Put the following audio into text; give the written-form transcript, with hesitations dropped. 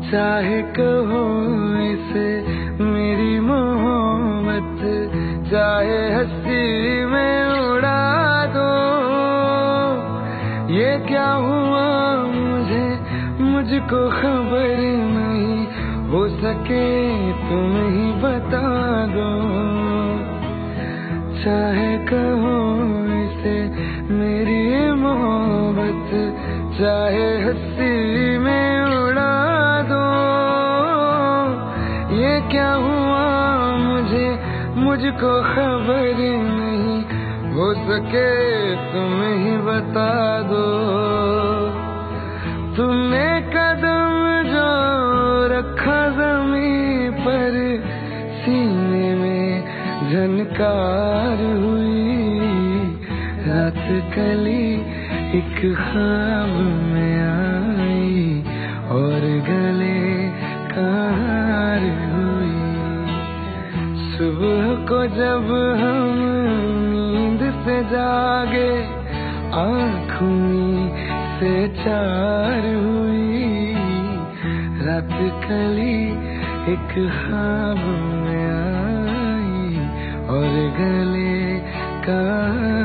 चाहे कहो इसे मेरी मोहब्बत, चाहे हंसी में उड़ा दो। ये क्या हुआ मुझको खबर नहीं, हो सके तुम ही बता दो। चाहे कहो इसे मेरी मोहब्बत, चाहे हंसी में उड़ा दो। ये क्या हुआ मुझको खबर नहीं, हो सके तुम ही बता दो। तुमने कदम जो रखा ज़मीं पर, सीने में झनकार हुई। रात कली एक ख्वाब में आई और गले का हार हुई। सुबह को जब हम नींद से जागे, आँखों से चार हुई। रात कली एक ख्वाब में आई और गले का